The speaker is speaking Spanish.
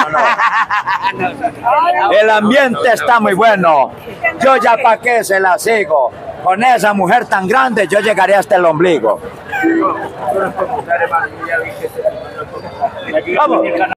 El ambiente está muy bueno. Yo ya para qué se la sigo. Con esa mujer tan grande yo llegaré hasta el ombligo. Vamos.